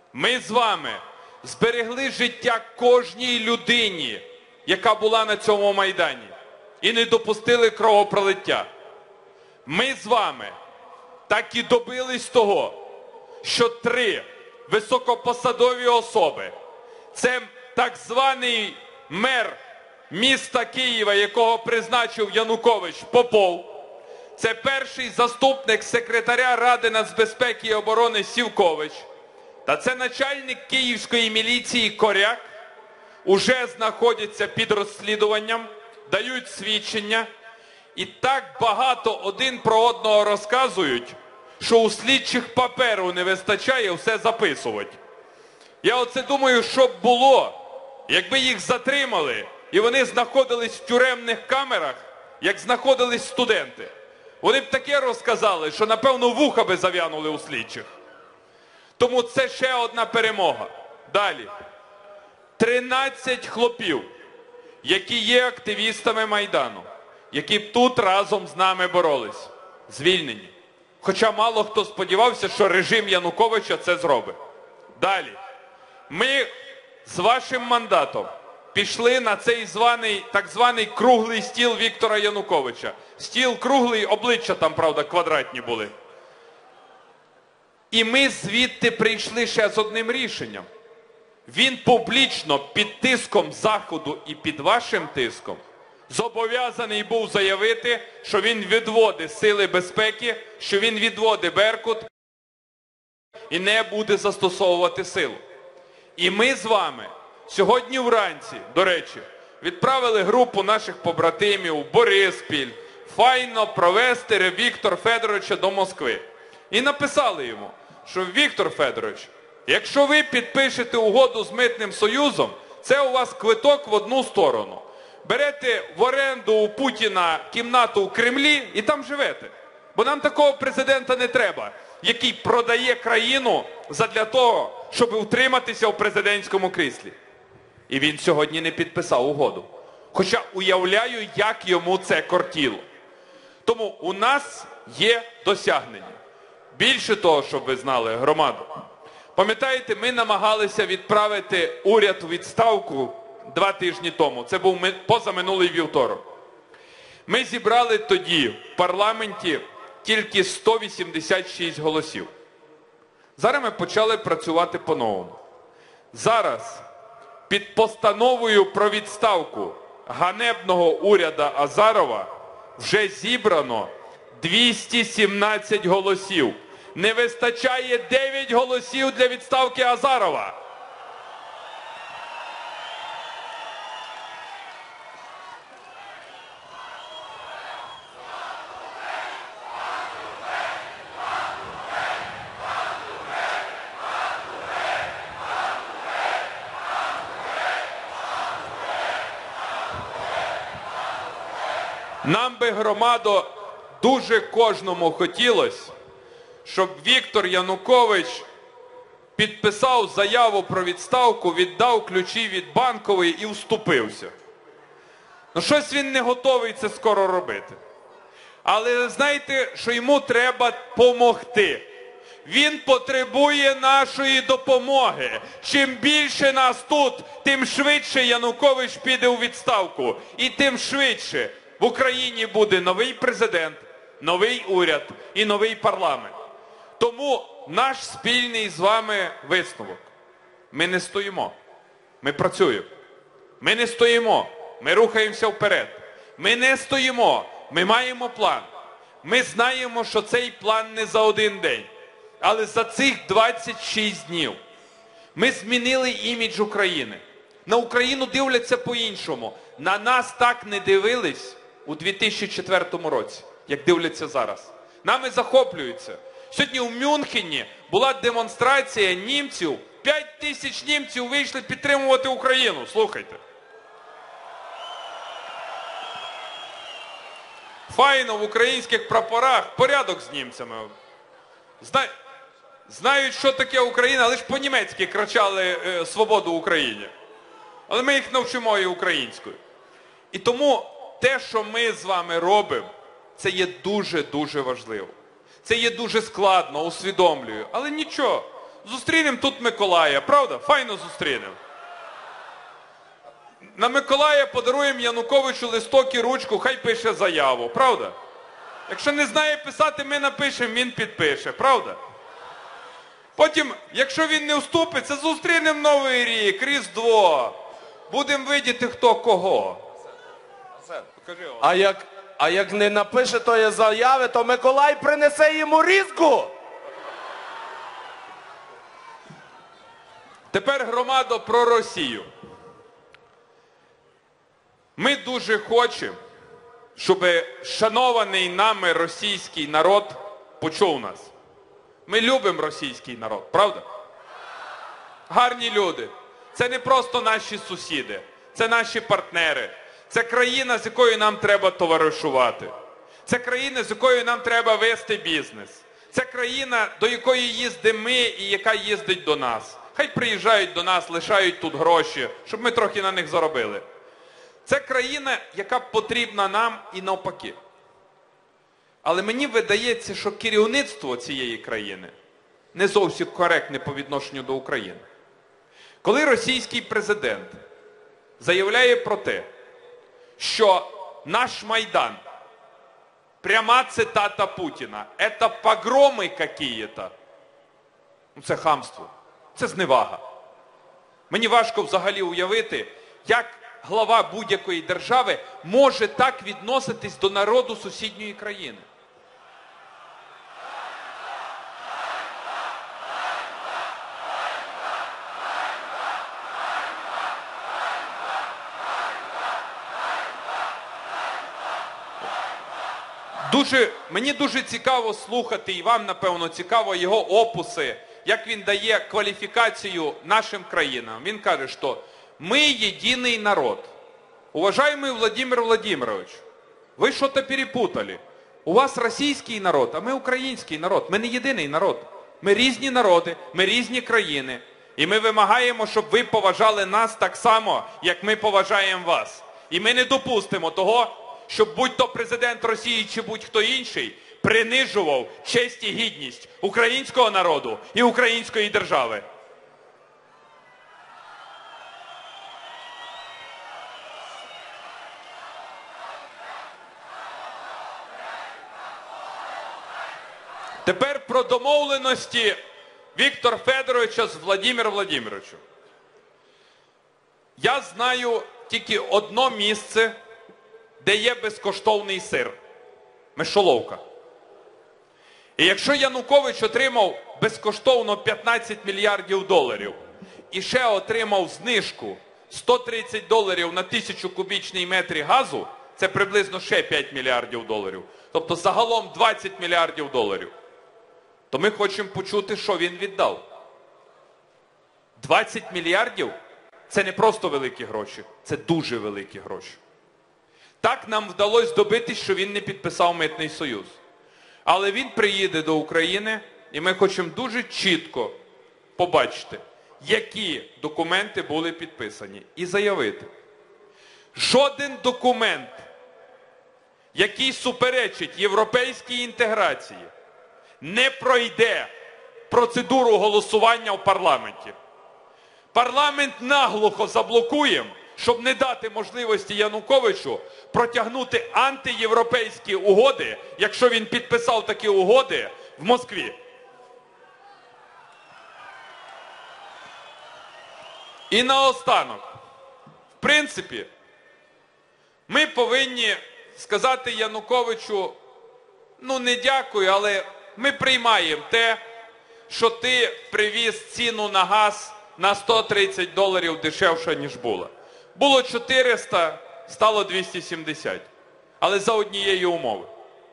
Ми з вами зберегли життя кожній людині, яка була на цьому Майдані, і не допустили кровопролиття. Ми з вами так і добились того, що 3 високопосадові особи, це так званий мер міста Києва, якого призначив Янукович, Попов, це перший заступник секретаря Ради нацбезпеки і оборони Сівкович, та це начальник київської міліції Коряк, уже знаходяться під розслідуванням, дають свідчення, і так багато один про одного розказують, що у слідчих паперу не вистачає все записувати. Я оце думаю, що б було, якби їх затримали, і вони знаходились в тюремних камерах, як знаходились студенти. Вони б таке розказали, що, напевно, вуха би зав'янули у слідчих. Тому це ще одна перемога. Далі. 13 хлопів, які є активістами Майдану, які б тут разом з нами боролись, звільнені. Хоча мало хто сподівався, що режим Януковича це зробить. Далі. Ми з вашим мандатом пішли на цей так званий круглий стіл Віктора Януковича. Стіл круглий, обличчя там, правда, квадратні були. І ми звідти прийшли ще з одним рішенням. Він публічно під тиском Заходу і під вашим тиском зобов'язаний був заявити, що він відводить сили безпеки, що він відводить Беркут і не буде застосовувати силу. І ми з вами сьогодні вранці, до речі, відправили групу наших побратимів у Бориспіль, файно провести Віктора Федоровича до Москви. І написали йому, що Віктор Федорович, якщо ви підпишете угоду з Митним Союзом, це у вас квиток в одну сторону. Берете в оренду у Путіна кімнату у Кремлі і там живете. Бо нам такого президента не треба, який продає країну задля того, щоб утриматися у президентському кріслі. І він сьогодні не підписав угоду. Хоча уявляю, як йому це кортіло. Тому у нас є досягнення. Більше того, щоб ви знали, громаду. Пам'ятаєте, ми намагалися відправити уряд у відставку 2 тижні тому. Це був позаминулий вівторок. Ми зібрали тоді в парламенті тільки 186 голосів. Зараз ми почали працювати по-новому. Зараз під постановою про відставку ганебного уряду Азарова вже зібрано 217 голосів. Не вистачає 9 голосів для відставки Азарова. Нам би, громадо, дуже кожному хотілося, щоб Віктор Янукович підписав заяву про відставку, віддав ключі від Банкової і вступився. Ну, щось він не готовий це скоро робити. Але знаєте, що йому треба помогти. Він потребує нашої допомоги. Чим більше нас тут, тим швидше Янукович піде у відставку. І тим швидше в Україні буде новий президент, новий уряд і новий парламент. Тому наш спільний з вами висновок. Ми не стоїмо. Ми працюємо. Ми не стоїмо. Ми рухаємося вперед. Ми не стоїмо. Ми маємо план. Ми знаємо, що цей план не за один день. Але за цих 26 днів ми змінили імідж України. На Україну дивляться по-іншому. На нас так не дивились у 2004 році, як дивляться зараз. Нами захоплюються. Сьогодні у Мюнхені була демонстрація німців. 5 тисяч німців вийшли підтримувати Україну. Слухайте. Файно в українських прапорах, порядок з німцями. Знають, що таке Україна, але ж по-німецьки кричали «Свободу Україні». Але ми їх навчимо і українською. І тому те, що ми з вами робимо, це є дуже-дуже важливо. Це є дуже складно, усвідомлюю. Але нічого, Зустрінемо тут Миколая, правда? Файно зустрінемо. На Миколая подаруємо Януковичу листок і ручку, хай пише заяву, правда? Якщо не знає писати, ми напишемо, він підпише, правда? Потім, якщо він не вступиться, зустрінемо Новий рік, Різдво. Будемо видіти, хто кого. А як не напише тої заяви, то Миколай принесе йому різку. Тепер, громадо, про Росію. Ми дуже хочемо, щоб шанований нами російський народ почув нас. Ми любимо російський народ, правда? Гарні люди. Це не просто наші сусіди, це наші партнери. Це країна, з якою нам треба товаришувати. Це країна, з якою нам треба вести бізнес. Це країна, до якої їздимо ми і яка їздить до нас. Хай приїжджають до нас, лишають тут гроші, щоб ми трохи на них заробили. Це країна, яка потрібна нам і навпаки. Але мені видається, що керівництво цієї країни не зовсім коректне по відношенню до України. Коли російський президент заявляє про те, що наш Майдан, пряма цитата Путіна, це погроми какие-то, це хамство, це зневага. Мені важко взагалі уявити, як глава будь-якої держави може так відноситись до народу сусідньої країни. Мені дуже цікаво слухати, і вам, напевно, цікаво його опуси, як він дає кваліфікацію нашим країнам. Він каже, що ми єдиний народ. Уважаемый Владимир Владимирович, ви щось перепутали. У вас російський народ, а ми український народ. Ми не єдиний народ. Ми різні народи, ми різні країни. І ми вимагаємо, щоб ви поважали нас так само, як ми поважаємо вас. І ми не допустимо того, щоб будь-то президент Росії чи будь-хто інший принижував честь і гідність українського народу і української держави. Тепер про домовленості Віктора Федоровича з Владимиром Владимировичем. Я знаю тільки одне місце, де є безкоштовний сир – Мишоловка. І якщо Янукович отримав безкоштовно 15 мільярдів доларів і ще отримав знижку $130 на 1000 кубічний метрів газу, це приблизно ще 5 мільярдів доларів. Тобто загалом 20 мільярдів доларів. То ми хочемо почути, що він віддав. 20 мільярдів – це не просто великі гроші, це дуже великі гроші. Так нам вдалося добитись, що він не підписав Митний союз. Але він приїде до України, і ми хочемо дуже чітко побачити, які документи були підписані. І заявити, жоден документ, який суперечить європейській інтеграції, не пройде процедуру голосування в парламенті. Парламент наглухо заблокуємо, щоб не дати можливості Януковичу протягнути антиєвропейські угоди, якщо він підписав такі угоди в Москві. І наостанок, в принципі, ми повинні сказати Януковичу, ну не дякую, але ми приймаємо те, що ти привіз ціну на газ на $130 дешевше, ніж була. Було 400, стало 270. Але за однієї умови.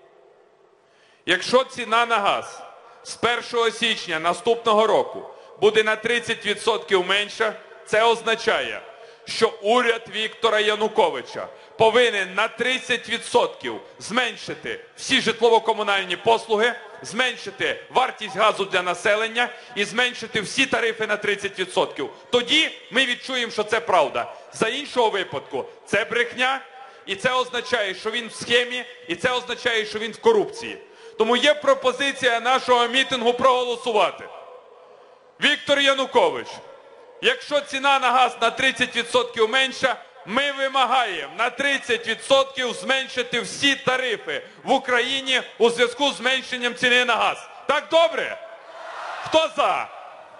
Якщо ціна на газ з 1 січня наступного року буде на 30% менша, це означає, що уряд Віктора Януковича повинен на 30% зменшити всі житлово-комунальні послуги, зменшити вартість газу для населення і зменшити всі тарифи на 30%. Тоді ми відчуємо, що це правда. За іншого випадку це брехня, і це означає, що він в схемі, і це означає, що він в корупції. Тому є пропозиція нашого мітингу проголосувати. Віктор Янукович, якщо ціна на газ на 30% менша, ми вимагаємо на 30% зменшити всі тарифи в Україні у зв'язку з зменшенням ціни на газ. Так добре? Хто за?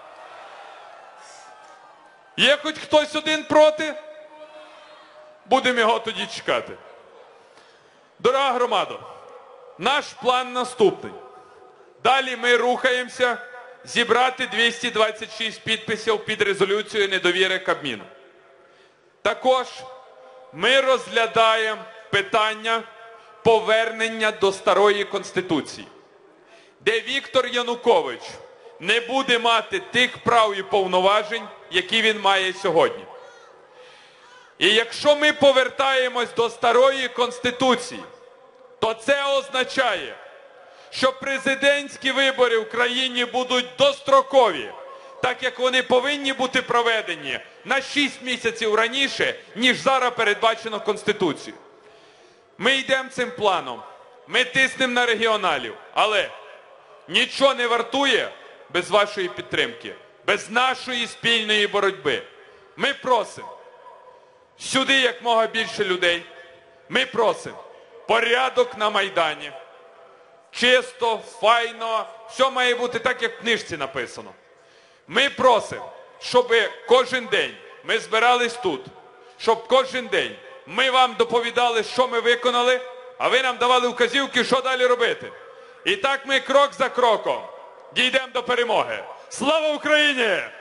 Є хоч хтось один проти? Будемо його тоді чекати. Дорога громадо, наш план наступний. Далі ми рухаємося зібрати 226 підписів під резолюцією недовіри Кабміну. Також ми розглядаємо питання повернення до старої Конституції, де Віктор Янукович не буде мати тих прав і повноважень, які він має сьогодні. І якщо ми повертаємось до старої Конституції, то це означає, що президентські вибори в країні будуть дострокові, так як вони повинні бути проведені на 6 місяців раніше, ніж зараз передбачено Конституцією. Ми йдемо цим планом, ми тиснемо на регіоналів, але нічого не вартує без вашої підтримки, без нашої спільної боротьби. Ми просимо сюди якмога більше людей, ми просимо порядок на Майдані. Чисто, файно, все має бути так, як в книжці написано. Ми просимо, щоб кожен день ми збирались тут, щоб кожен день ми вам доповідали, що ми виконали, а ви нам давали вказівки, що далі робити. І так ми крок за кроком дійдемо до перемоги. Слава Україні!